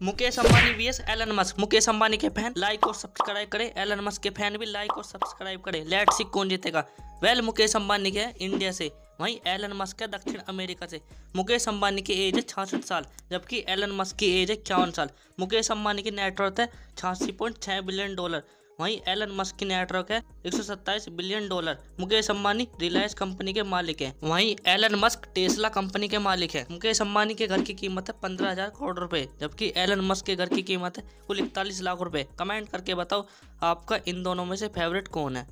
Mukesh Ambani VS Elon Musk. Mukesh Ambani के fan like और subscribe करें, एलन मस्क के फैन भी लाइक और सब्सक्राइब करें। लेट्स सी कौन जीतेगा। मुकेश अंबानी के है इंडिया से, वहीं एलन मस्क है दक्षिण अमेरिका से। मुकेश अंबानी की एज है 66 साल, जबकि एलन मस्क की एज है 51 साल। मुकेश अंबानी की नेटवर्थ है 86.6 बिलियन डॉलर, वहीं एलन मस्क की नेटवर्क है 127 billion dollar. Mukesh Ambani Reliance company के मालिक हैं, वहीं एलन मस्क टेस्ला कंपनी के मालिक हैं। मुकेश अंबानी के घर की कीमत है 15,000 करोड़ रुपए, जबकि एलन मस्क के घर की कीमत है कुल 41 लाख रुपए। कमेंट करके बताओ आपका इन दोनों में से फेवरेट कौन है।